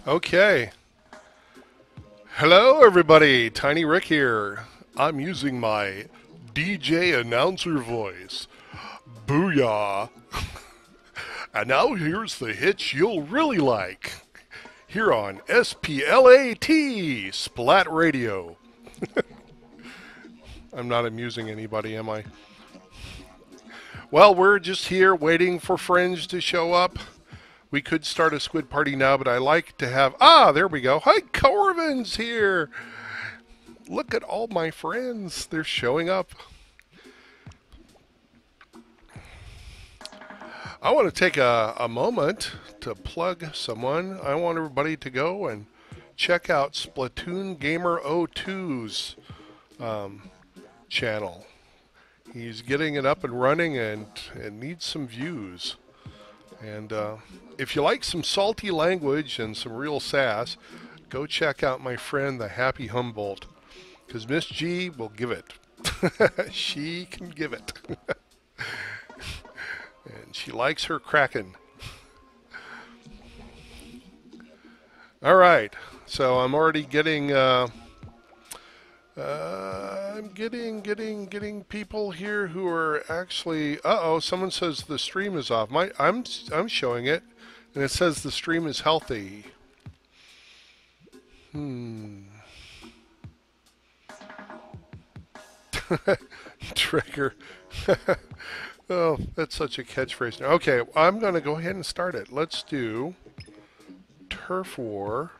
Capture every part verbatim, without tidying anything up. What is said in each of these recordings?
Okay. Hello, everybody. Tiny Rick here. I'm using my D J announcer voice. Booyah. And now here's the hits you'll really like. Here on S P L A T, Splat Radio. I'm not amusing anybody, am I? Well, we're just here waiting for friends to show up. We could start a squid party now, but I like to have... Ah, there we go. Hi, Corvin's here. Look at all my friends. They're showing up. I want to take a, a moment to plug someone. I want everybody to go and check out Splatoon Gamer oh two's um, channel. He's getting it up and running and, and needs some views. And uh, if you like some salty language and some real sass, go check out my friend, the Happy Humboldt, because Miss G will give it. She can give it. And she likes her Kraken. All right, so I'm already getting... Uh, Uh, I'm getting, getting, getting people here who are actually. Uh oh! Someone says the stream is off. My, I'm, I'm showing it, and it says the stream is healthy. Hmm. Trigger. Oh, that's such a catchphrase. Okay, I'm going to go ahead and start it. Let's do Turf War.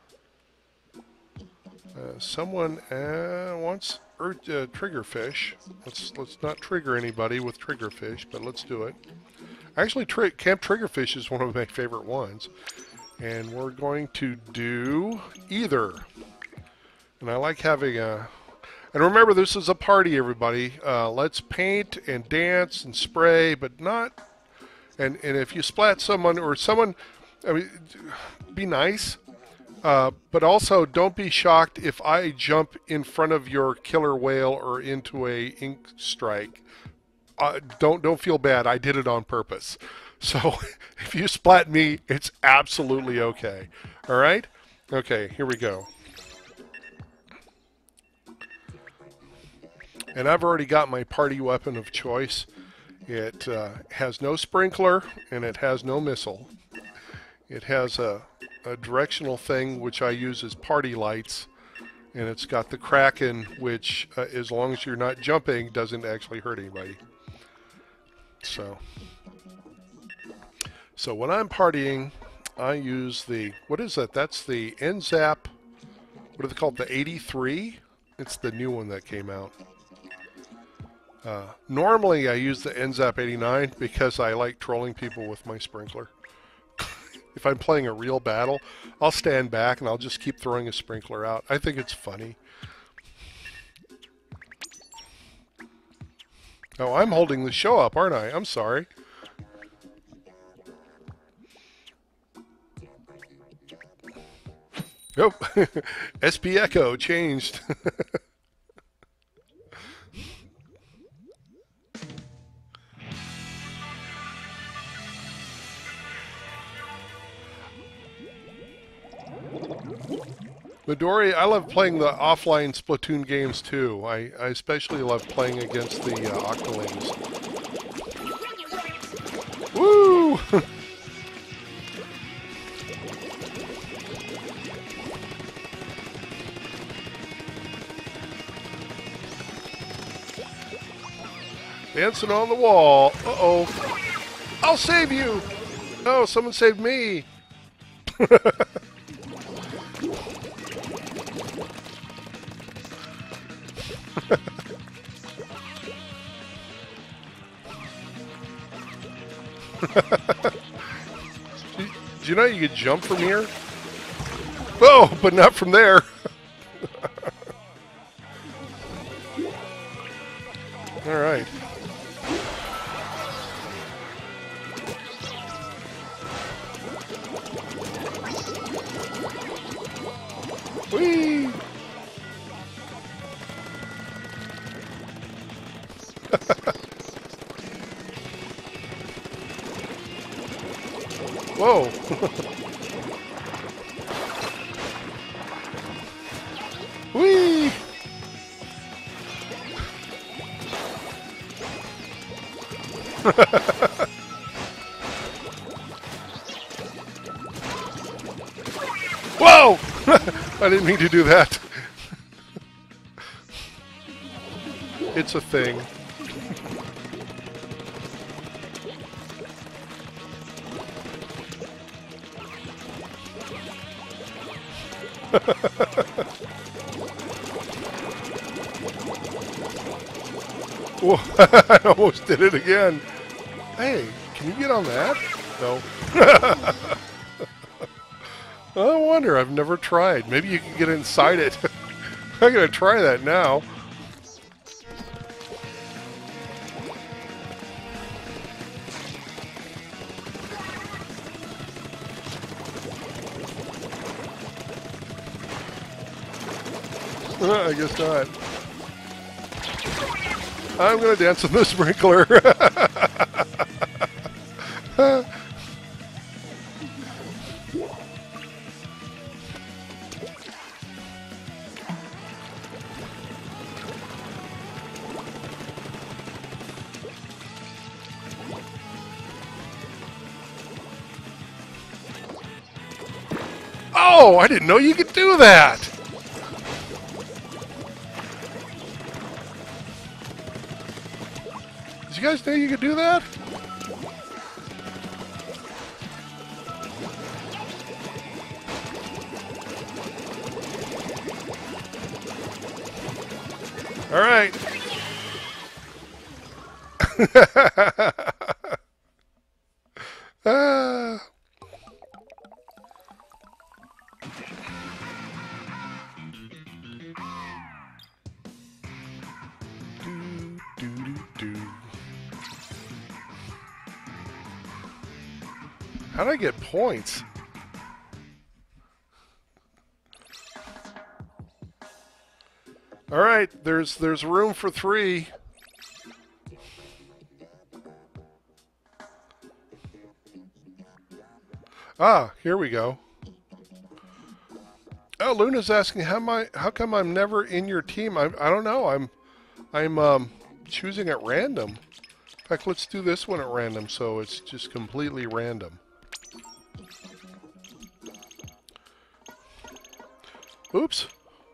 Uh, someone uh, wants er, uh, triggerfish. Let's let's not trigger anybody with triggerfish, but let's do it. Actually, tri Camp Triggerfish is one of my favorite ones, and we're going to do either. And I like having a. And remember, this is a party, everybody. Uh, let's paint and dance and spray, but not. And and if you splat someone or someone, I mean, be nice. Uh, but also, don't be shocked if I jump in front of your killer whale or into a ink strike. Uh, don't don't feel bad. I did it on purpose. So if you splat me, it's absolutely okay. All right? Okay, here we go. And I've already got my party weapon of choice. It uh, has no sprinkler and it has no missile. It has a a directional thing which I use as party lights, and it's got the Kraken, which uh, as long as you're not jumping doesn't actually hurt anybody. So so when I'm partying, I use the, what is that? That's the N ZAP, what are they called, the eighty-three? It's the new one that came out. Uh, normally I use the N ZAP eighty-nine because I like trolling people with my sprinkler. If I'm playing a real battle, I'll stand back and I'll just keep throwing a sprinkler out. I think it's funny. Oh, I'm holding the show up, aren't I? I'm sorry. Oh, S P Echo changed. Midori, I love playing the offline Splatoon games too. I, I especially love playing against the uh, Octolings. Woo! Dancing on the wall. Uh-oh. I'll save you! Oh, someone saved me! Do you know you could jump from here? Oh, but not from there. All right. Whee! Whoa! Whoa! I didn't mean to do that. It's a thing. Whoa, I almost did it again. Hey, can you get on that? No. I wonder, I've never tried. Maybe you can get inside it. I'm gonna try that now. I guess not. I'm gonna dance with the sprinkler. Oh, I didn't know you could do that. Did you guys know you could do that? All right. ah. Do, do, do, do. How did I get points? All right, there's there's room for three. Ah, here we go. Oh, Luna's asking how am I, how come I'm never in your team? I I don't know. I'm I'm um, choosing at random. In fact, let's do this one at random, so it's just completely random. Oops.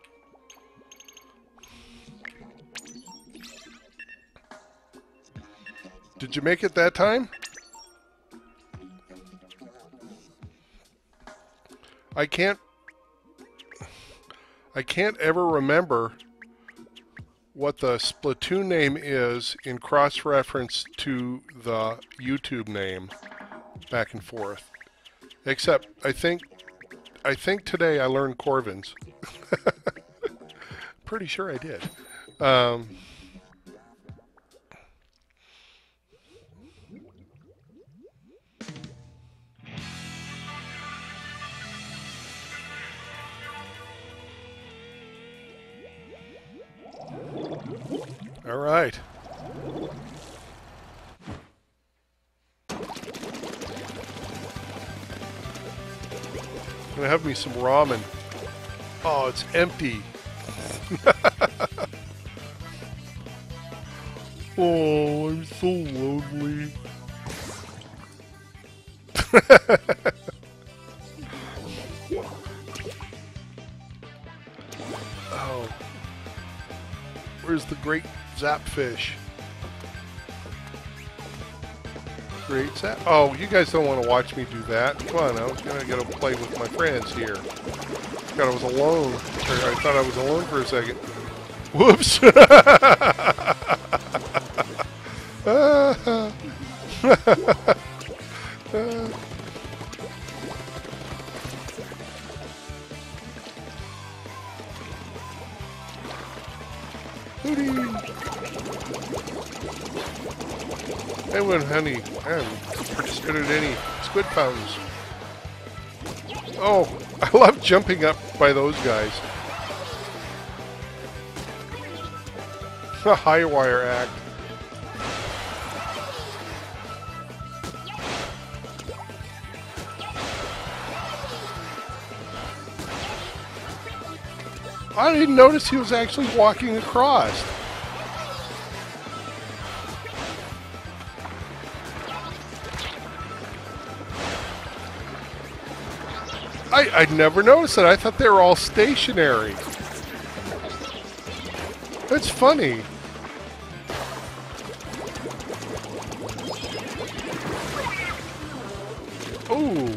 Did you make it that time? I can't I can't ever remember what the Splatoon name is in cross-reference to the YouTube name back and forth. Except I think I think today I learned Corvin's. Pretty sure I did. Um, all right. Gonna have me some ramen. Oh, it's empty. Oh, I'm so lonely. Oh. Where's the great Zapfish? Great Zap. Oh, you guys don't want to watch me do that. Come on, I was gonna go play with my friends here. Thought I was alone. Or I thought I was alone for a second. Whoops. uh, Anyone, honey, I haven't participated in any squid fountains. Oh, I love jumping up by those guys. The high wire act. I didn't notice he was actually walking across. I, I never noticed that. I thought they were all stationary. That's funny. Ooh.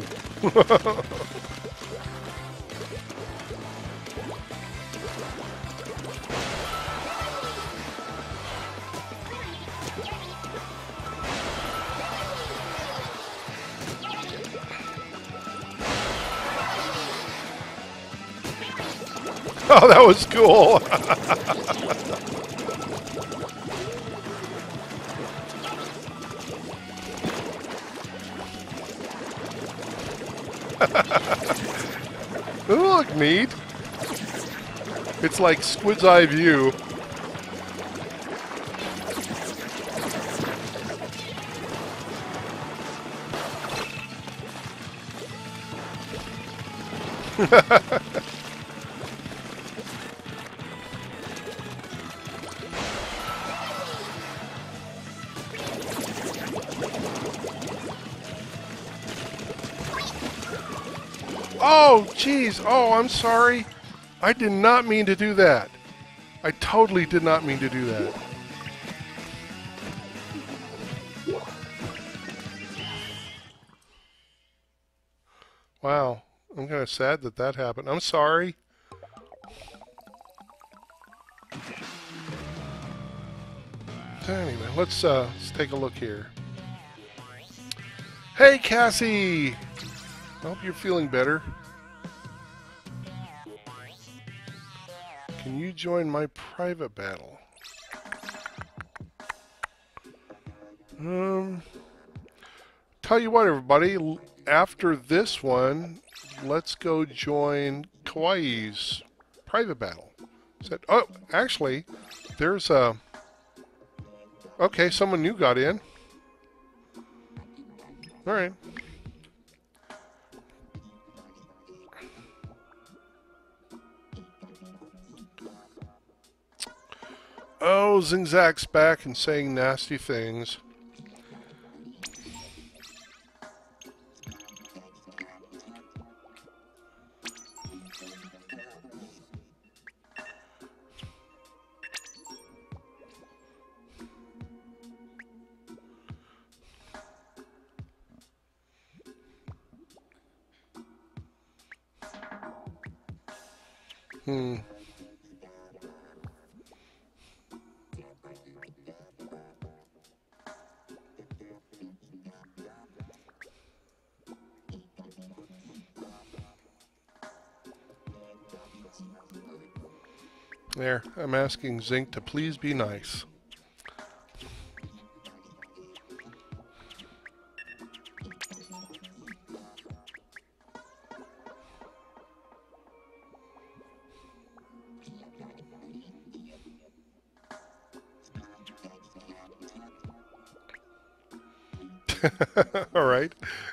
Oh, that was cool. It'll look neat. It's like Squid's Eye View. Oh, jeez. Oh, I'm sorry. I did not mean to do that. I totally did not mean to do that. Wow. I'm kind of sad that that happened. I'm sorry. Anyway, let's, uh, let's take a look here. Hey, Cassie! I hope you're feeling better. Can you join my private battle? Um, tell you what, everybody, after this one, let's go join Kawaii's private battle. Is that, oh, actually, there's a... Okay, someone new got in. All right. Oh, Zingzak's back and saying nasty things. Hmm. There, I'm asking Zinc to please be nice. All right.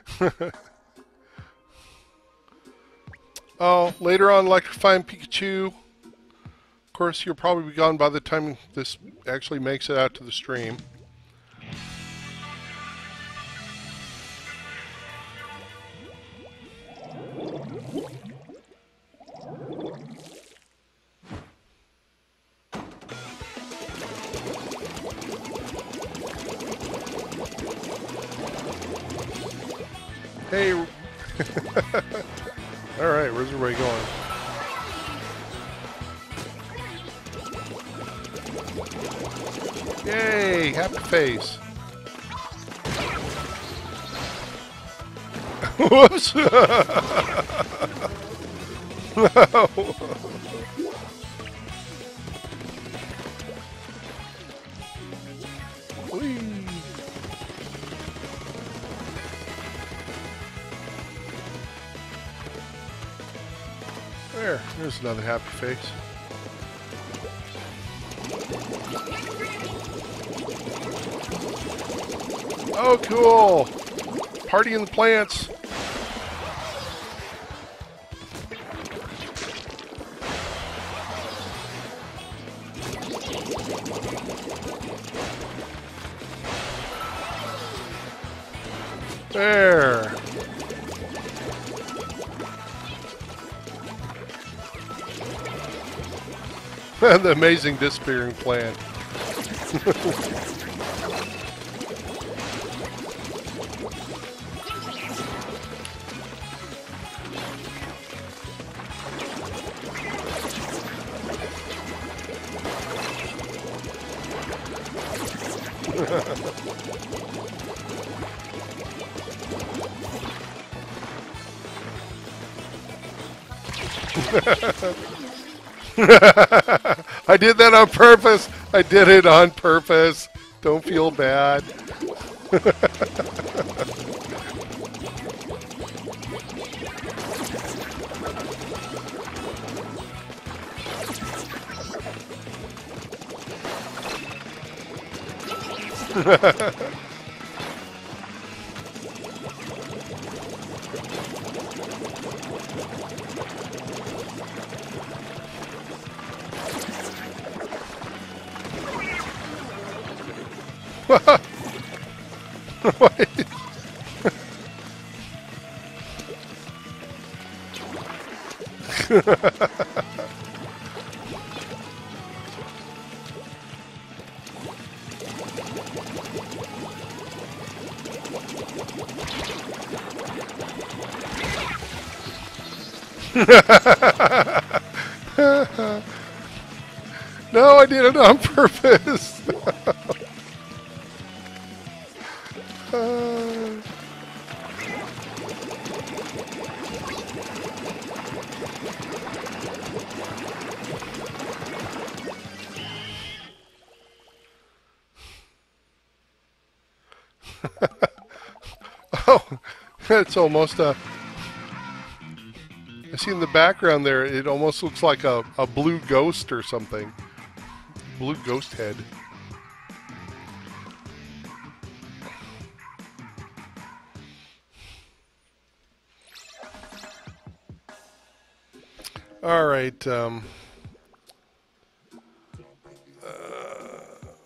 Oh, later on, Electrifying Pikachu. Of course, you'll probably be gone by the time this actually makes it out to the stream. Hey. All right, where's everybody going? Yay, happy face. Whoops. No. Whee. There, there's another happy face. Oh, cool! Party in the plants. There. The amazing disappearing plant. I did that on purpose. I did it on purpose. Don't feel bad. No, I did it on purpose. uh... Oh, it's almost a... I see in the background there, it almost looks like a, a blue ghost or something. Blue ghost head. All right. Um, uh,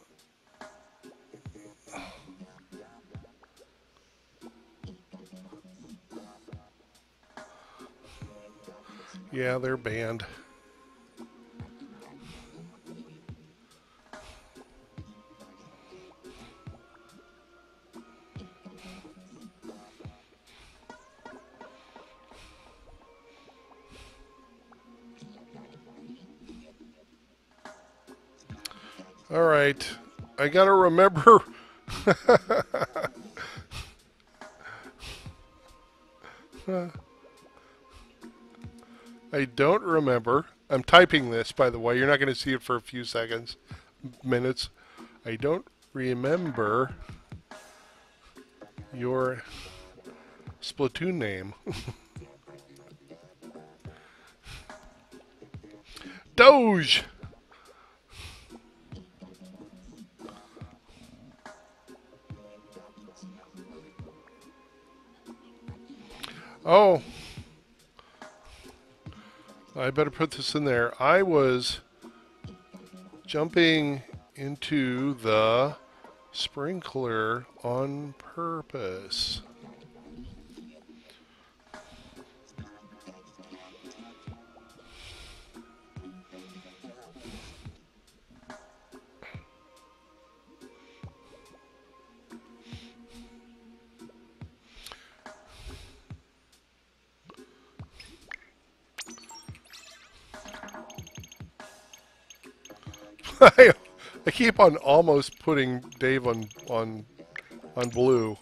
yeah, they're banned. All right, I gotta remember. I don't remember. I'm typing this, by the way. You're not going to see it for a few seconds, minutes. I don't remember your Splatoon name. Doge! Oh, I better put this in there. I was jumping into the sprinkler on purpose. I, I keep on almost putting Dave on on on blue.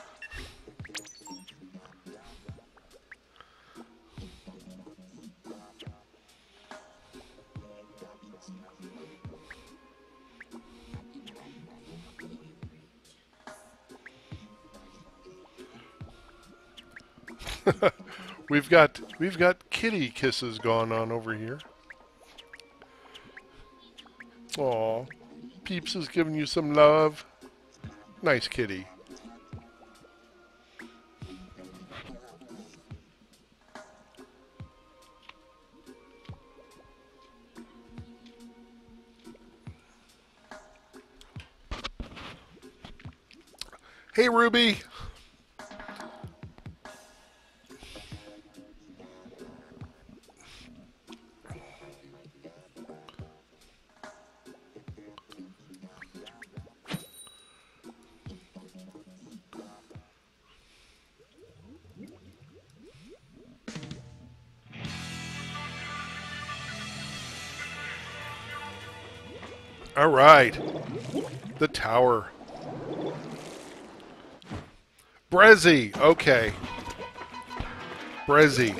we've got we've got kitty kisses going on over here. Aw, Peeps is giving you some love. Nice kitty. Hey, Ruby. All right. The tower. Brezzy. Okay. Brezzy.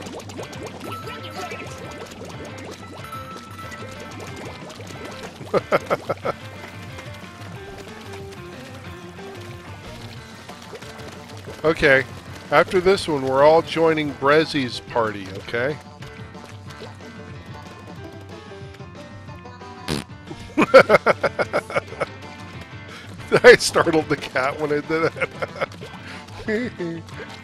Okay. After this one, we're all joining Brezzy's party, okay? I startled the cat when I did it.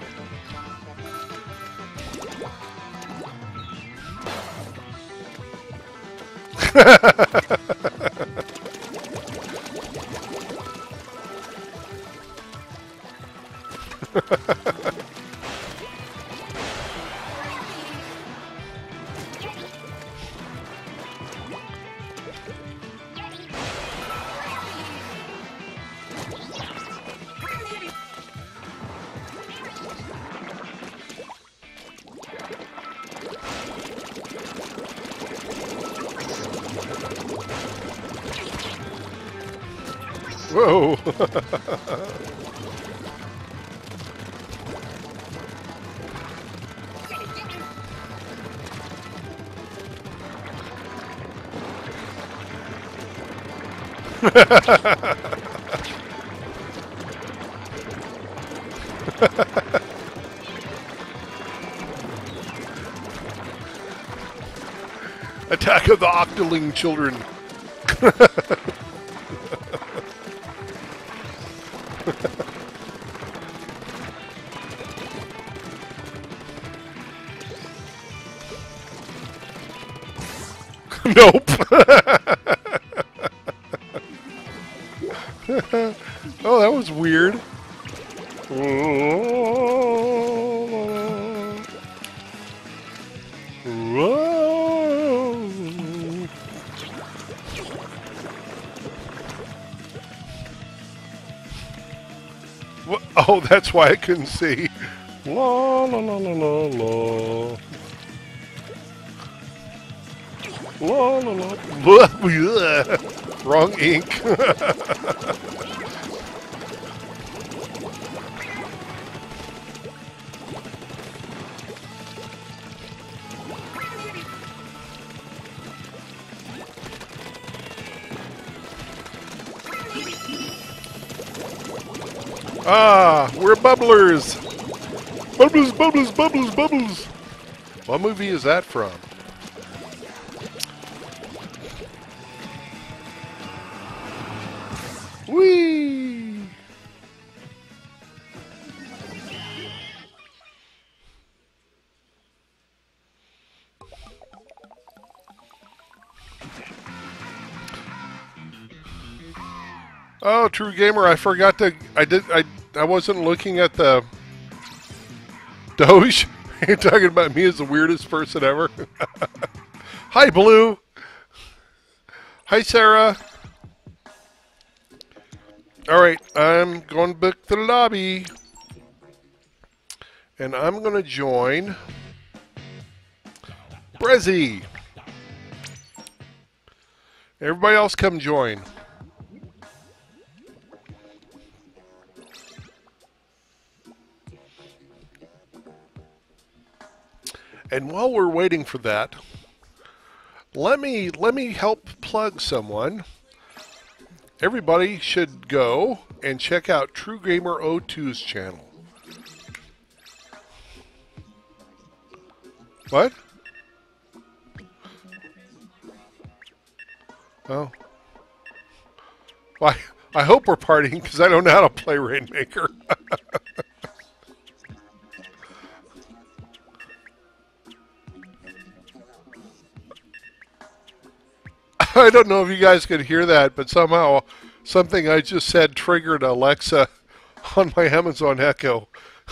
Whoa! Attack of the Octoling children. Nope. Oh, that was weird. Oh, that's why I couldn't see. La la la la la la. La la la. Blah, blah. Wrong ink. Ah, we're bubblers. Bubbles, bubbles, bubbles, bubbles. What movie is that from? Whee! Oh, True Gamer, I forgot to. I did. I. I wasn't looking at the Doge. You're talking about me as the weirdest person ever. Hi, Blue. Hi, Sarah. All right, I'm going back to the lobby, and I'm going to join Brezzy. Everybody else, come join. And while we're waiting for that, let me let me help plug someone. Everybody should go and check out True Gamer oh two's channel. What? Oh. Well, I, I hope we're partying because I don't know how to play Rainmaker. I don't know if you guys could hear that, but somehow something I just said triggered Alexa on my Amazon Echo.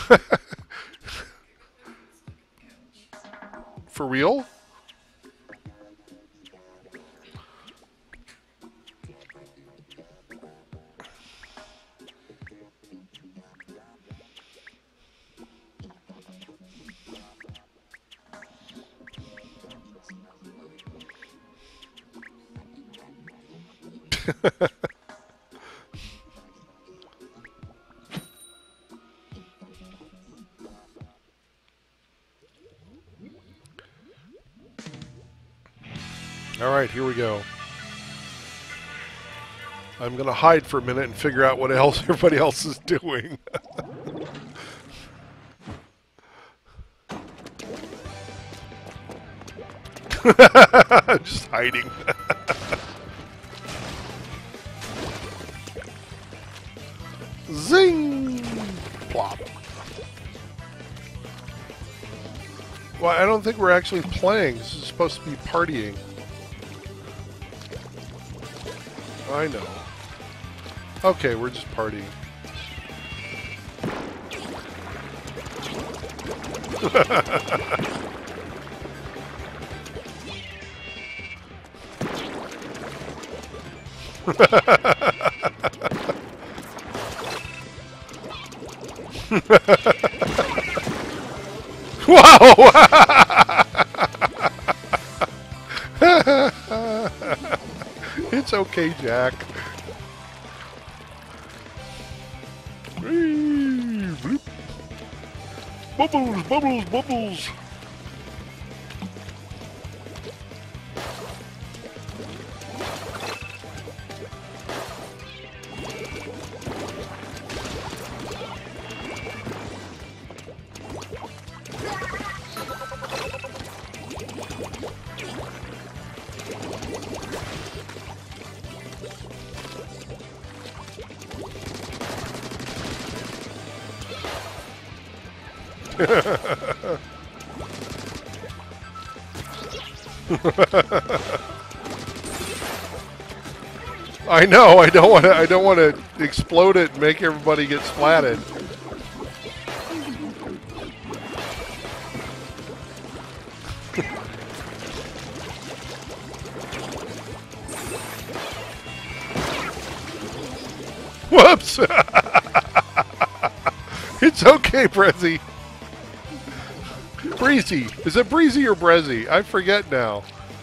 For real? Alright, here we go. I'm going to hide for a minute and figure out what else everybody else is doing. Just hiding. Zing! Plop. Well, I don't think we're actually playing. This is supposed to be partying. I know. Okay, we're just partying. Wow! It's okay, Jack. Bubbles, bubbles, bubbles. I know. I don't want to. I don't want to explode it and make everybody get splatted. Whoops! It's okay, Brezzy. Breezy. Is it Breezy or Brezzy? I forget now.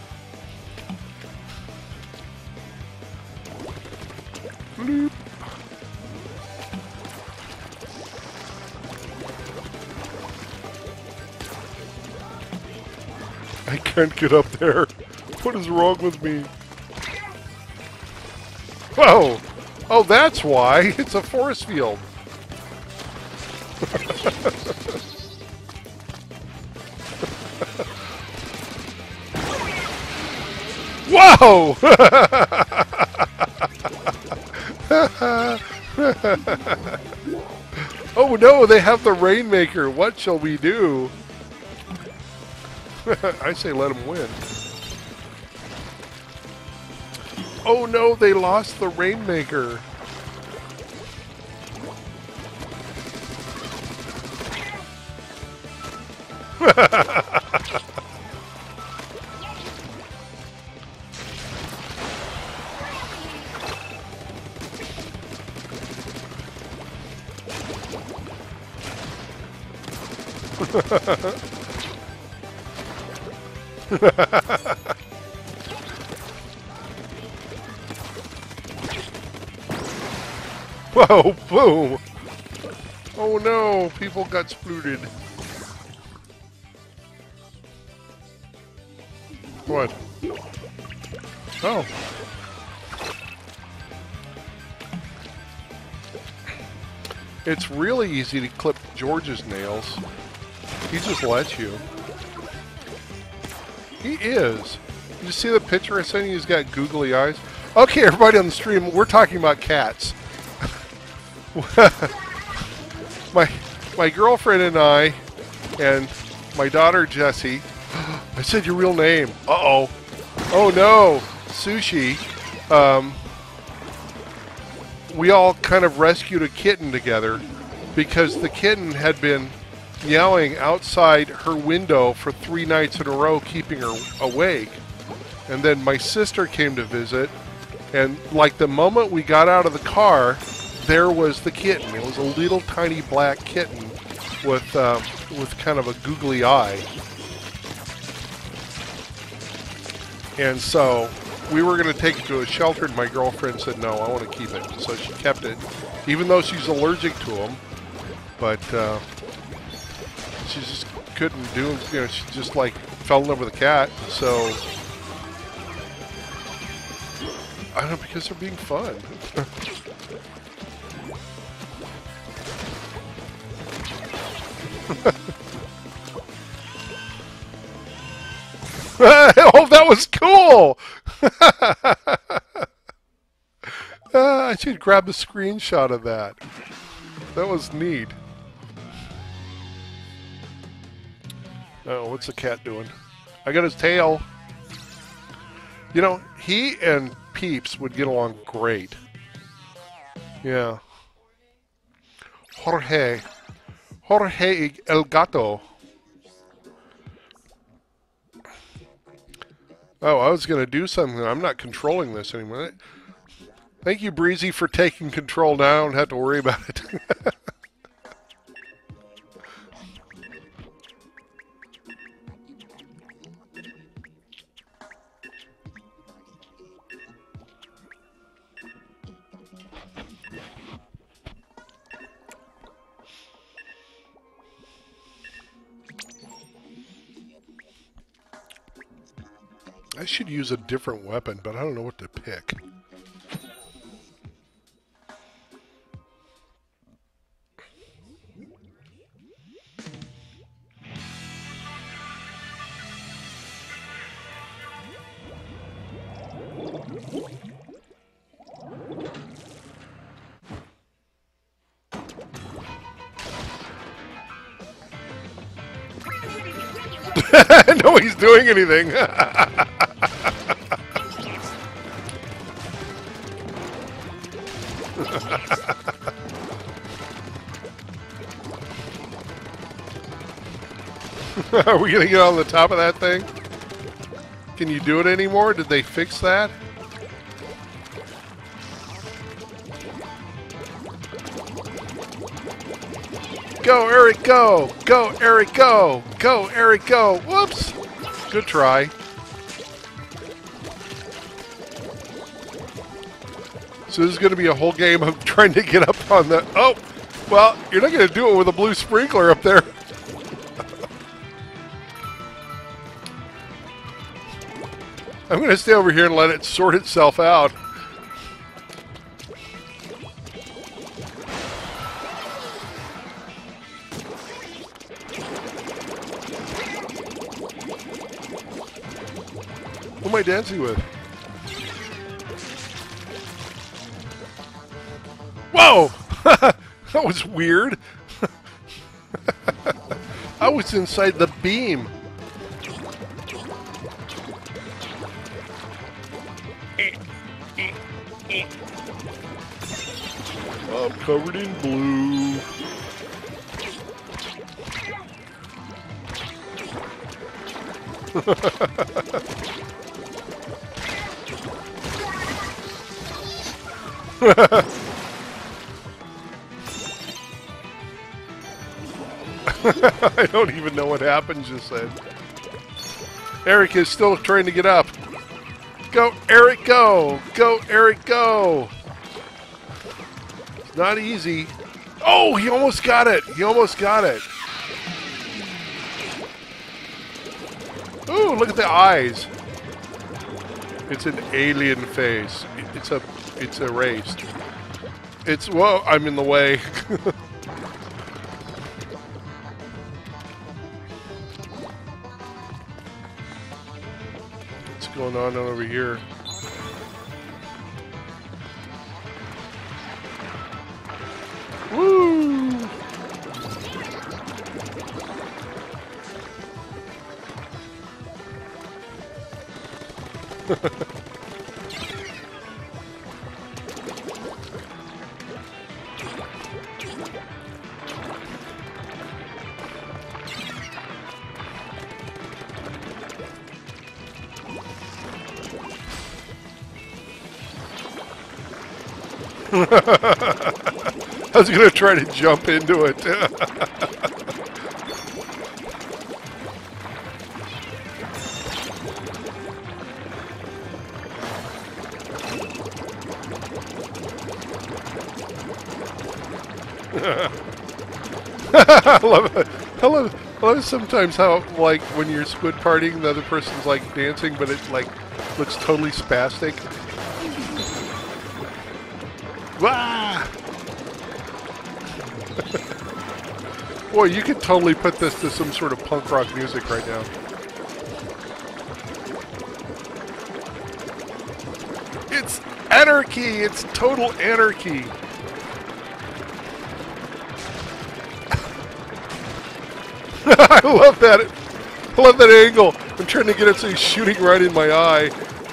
Bloop. I can't get up there. What is wrong with me? Whoa! Oh, that's why. It's a force field. Whoa! Oh no, they have the Rainmaker. What shall we do? I say let them win. Oh no, they lost the Rainmaker. Whoa, boom! Oh no, people got splooted. What? Oh. It's really easy to clip George's nails. He just lets you. He is. Did you see the picture I sent you? He's got googly eyes. Okay, everybody on the stream, we're talking about cats. my my girlfriend and I, and my daughter Jessie. I said your real name. Uh oh. Oh no, Sushi. Um, we all kind of rescued a kitten together because the kitten had been yelling outside her window for three nights in a row, keeping her awake. And then my sister came to visit, and like the moment we got out of the car, there was the kitten. It was a little tiny black kitten with um, with kind of a googly eye. And so we were going to take it to a shelter, and my girlfriend said, no, I want to keep it. So she kept it, even though she's allergic to them. But uh, she just couldn't do, you know, she just like fell in love with a cat. So, I don't know, because they're being fun. Oh, that was cool! uh, I should grab a screenshot of that. That was neat. Oh, what's the cat doing? I got his tail. You know, he and Peeps would get along great. Yeah. Jorge. Jorge el Gato. Oh, I was going to do something. I'm not controlling this anymore. Thank you, Breezy, for taking control now. I don't have to worry about it. I should use a different weapon, but I don't know what to pick. No, he's doing anything. Are we going to get on the top of that thing? Can you do it anymore? Did they fix that? Go, Eric, go! Go, Eric, go! Go, Eric, go! Whoops! Good try. So this is going to be a whole game of trying to get up on the... Oh! Well, you're not going to do it with a blue sprinkler up there. I'm going to stay over here and let it sort itself out. Who am I dancing with? Whoa! That was weird. I was inside the beam. I'm covered in blue. I don't even know what happened just then. Eric is still trying to get up. Go, Eric, go! Go, Eric, go! It's not easy. Oh, he almost got it! He almost got it! Ooh, look at the eyes. It's an alien face. It's a, it's erased. It's, whoa, I'm in the way. What's going on over here? Woo! I was going to try to jump into it. I love it. I love, I love sometimes how, like, when you're squid partying, the other person's, like, dancing, but it, like, looks totally spastic. Wah! Boy, you could totally put this to some sort of punk rock music right now. It's anarchy! It's total anarchy! I love that. I love that angle. I'm trying to get it so he's shooting right in my eye.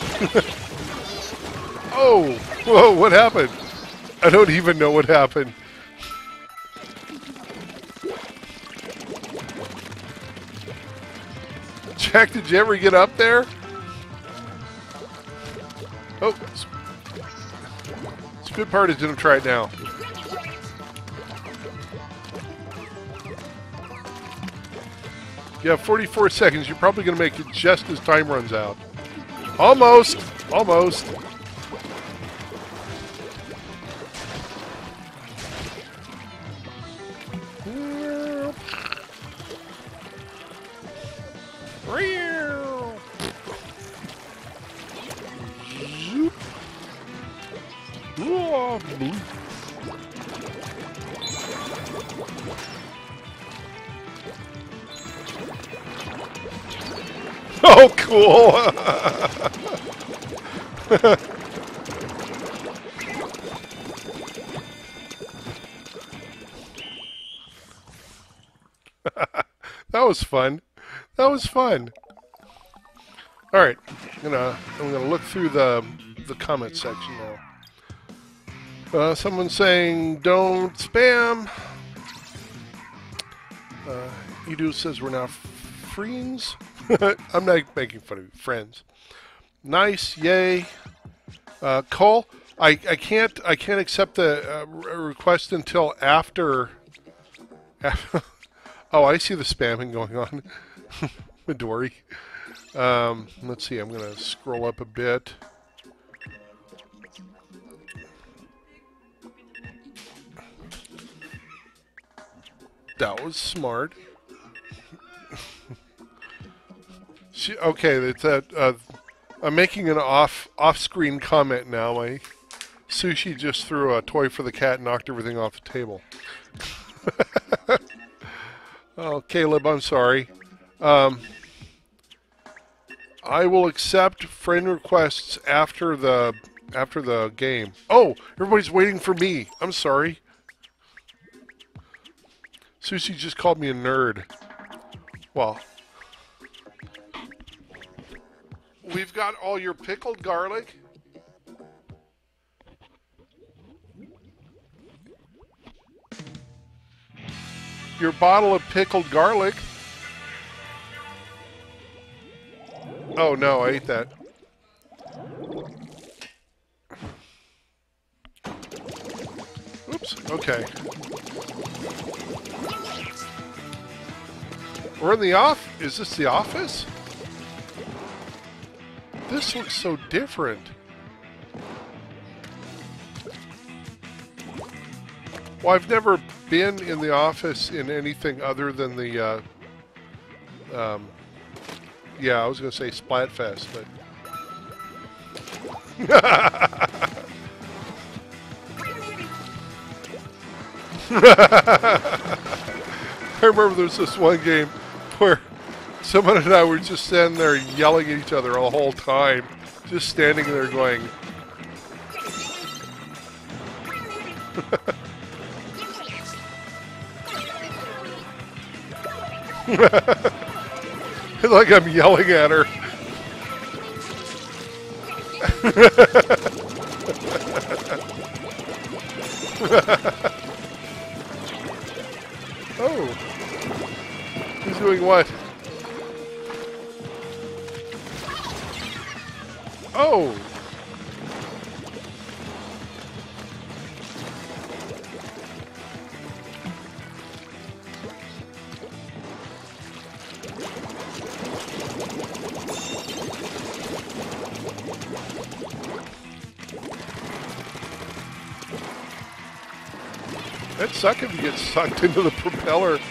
Oh, whoa, what happened? I don't even know what happened. Jack, did you ever get up there? Oh, Squid Party's gonna try it now. You have forty-four seconds. You're probably going to make it just as time runs out. Almost. Almost. Oh, cool! That was fun. That was fun. All right, I'm gonna I'm gonna look through the the comment section now. Uh, someone's saying don't spam. Uh, Edu says we're now friends. I'm not making fun of you, friends. Nice, yay. Uh, Cole, I, I can't I can't accept the uh, request until after. after oh, I see the spamming going on. Midori. Um, let's see. I'm gonna scroll up a bit. That was smart. She, okay, it's a, uh, I'm making an off off-screen comment now. My Sushi just threw a toy for the cat and knocked everything off the table. Oh, Caleb, I'm sorry. Um, I will accept friend requests after the after the game. Oh, everybody's waiting for me. I'm sorry. Sushi just called me a nerd. Well. We've got all your pickled garlic. Your bottle of pickled garlic. Oh no, I ate that. Oops, okay. We're in the off? Is this the office? This looks so different. Well, I've never been in the office in anything other than the, uh, um, yeah, I was going to say Splatfest, but... I remember there was this one game where someone and I were just standing there yelling at each other the whole time. Just standing there going... It's like I'm yelling at her. Oh. He's doing what? Oh! That'd suck if you get sucked into the propeller.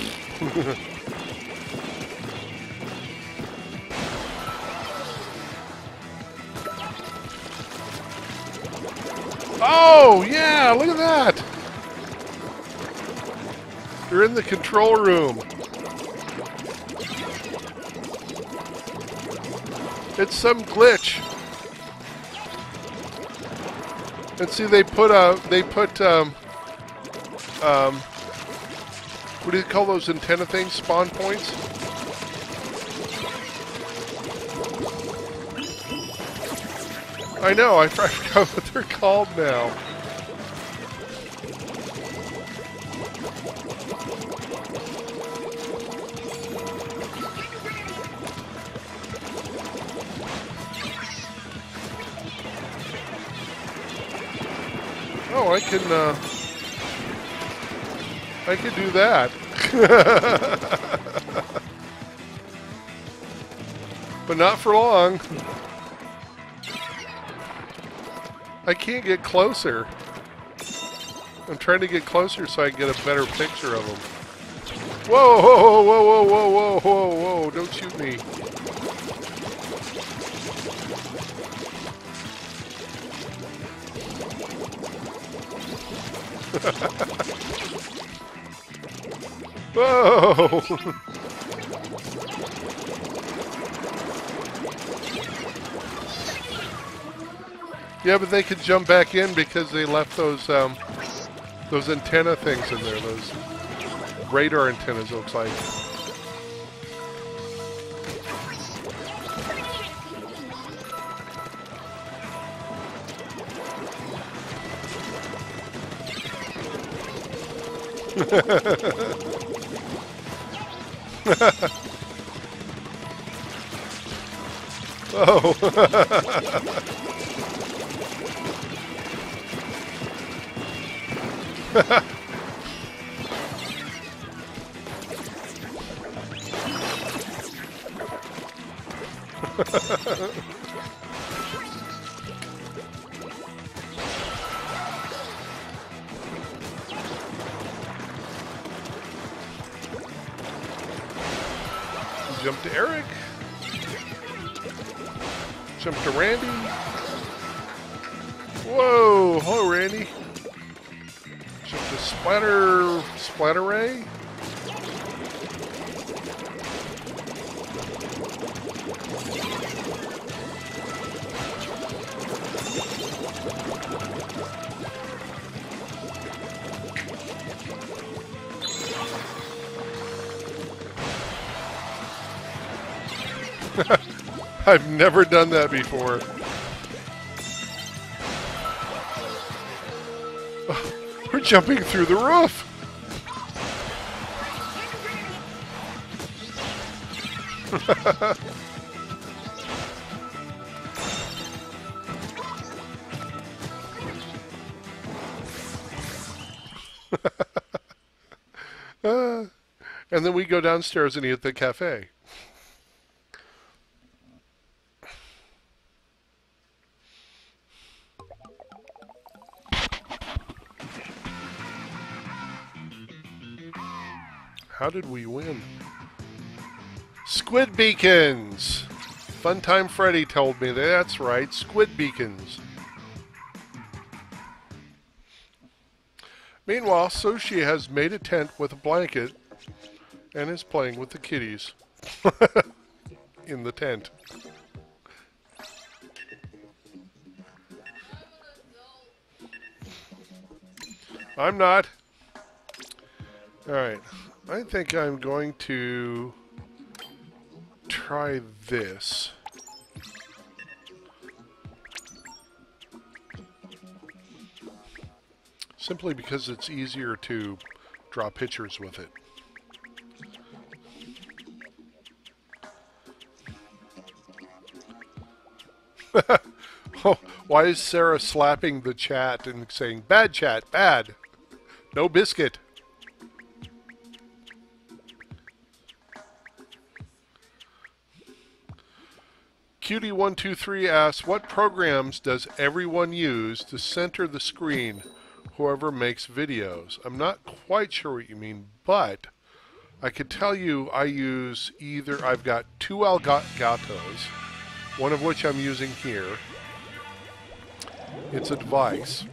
Oh, yeah, look at that. You're in the control room. It's some glitch. And see, they put a, they put, um, um, what do you call those antenna things? Spawn points? I know, I forgot what they're called now. Oh, I can, uh, I can do that. But not for long. I can't get closer. I'm trying to get closer so I can get a better picture of them. Whoa, whoa, whoa, whoa, whoa, whoa, whoa, whoa, don't shoot me. Whoa! Yeah, but they could jump back in because they left those um, those antenna things in there. Those radar antennas, it looks like. Oh. Jump to Eric. Jump to Randy. Whoa, hello Randy. Jump to Splatter, Splatter Ray. I've never done that before. Oh, we're jumping through the roof. uh, and then we go downstairs and eat at the cafe. How did we win? Squid beacons! Funtime Freddy told me that. That's right, squid beacons. Meanwhile, Sushi has made a tent with a blanket and is playing with the kitties in the tent. I'm not. Alright. I think I'm going to try this. Simply because it's easier to draw pictures with it. Oh, why is Sarah slapping the chat and saying, bad chat, bad, no biscuit? Cutie one two three asks, what programs does everyone use to center the screen whoever makes videos. I'm not quite sure what you mean, but I could tell you I use either, I've got two Elgatos, one of which I'm using here. It's a device.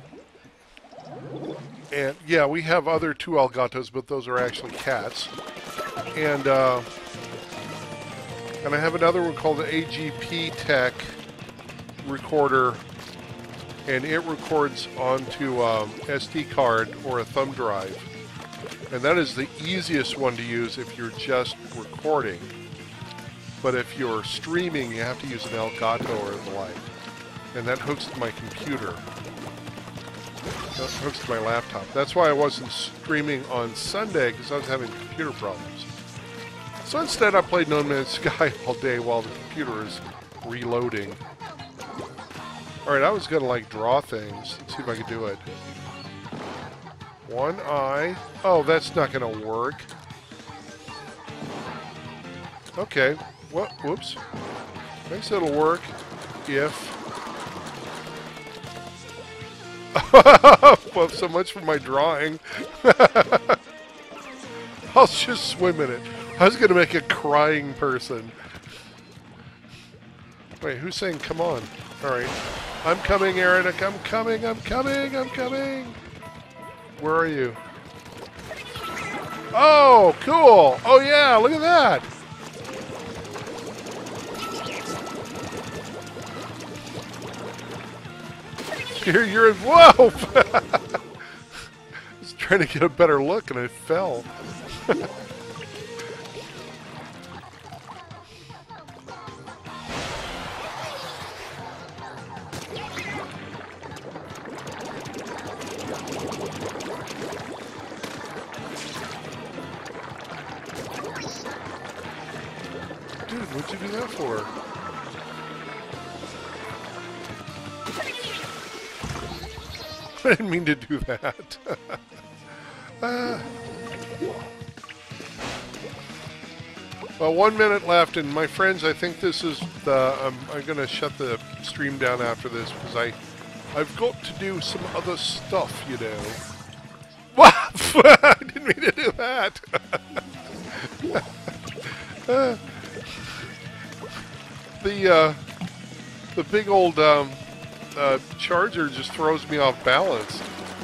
And yeah, we have other two Elgatos, but those are actually cats. And uh, and I have another one called the A G P Tech recorder, and it records onto um, S D card or a thumb drive. And that is the easiest one to use if you're just recording. But if you're streaming, you have to use an Elgato or the like. And that hooks to my computer. That hooks to my laptop. That's why I wasn't streaming on Sunday, because I was having computer problems. So instead I played No Man's Sky all day while the computer is reloading. Alright, I was going to like draw things. Let's see if I can do it. One eye. Oh, that's not going to work. Okay. What? Whoops. I guess it'll work if... Well, so much for my drawing. I'll just swim in it. I was going to make a crying person. Wait, who's saying come on? Alright. I'm coming, Aaron. I'm coming, I'm coming, I'm coming. Where are you? Oh, cool. Oh, yeah, look at that. Here you're in. Whoa! I was trying to get a better look and I fell. Dude, what'd you do that for? I didn't mean to do that. uh. Well, one minute left, and my friends, I think this is the... Um, I'm going to shut the stream down after this, because I, I've got to do some other stuff, you know. What? I didn't mean to do that. uh, the, uh, the big old... Um, Uh, charger just throws me off balance.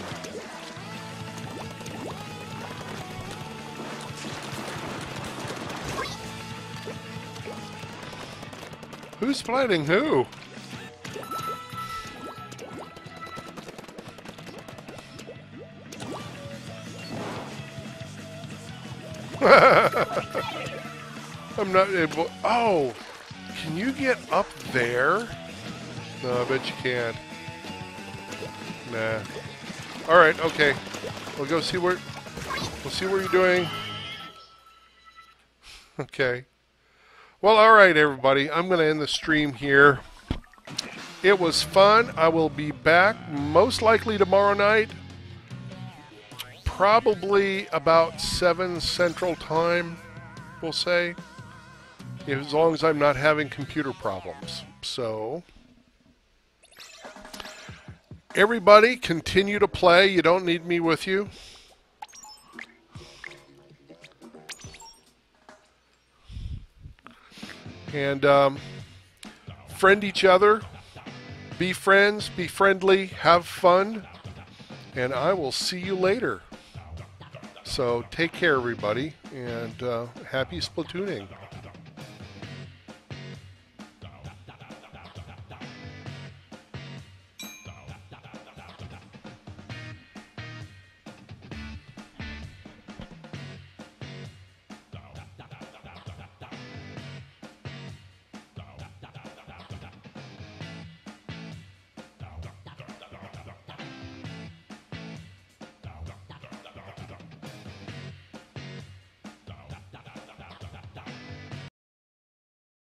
Who's planning who? I'm not able... Oh! Can you get up there? No, I bet you can't. Nah. Alright, okay. We'll go see where... We'll see what you're doing. Okay. Well, alright, everybody. I'm going to end the stream here. It was fun. I will be back most likely tomorrow night. Probably about seven Central Time, we'll say. As long as I'm not having computer problems. So... Everybody, continue to play. You don't need me with you. And um, friend each other. Be friends. Be friendly. Have fun. And I will see you later. So take care, everybody. And uh, happy Splatooning.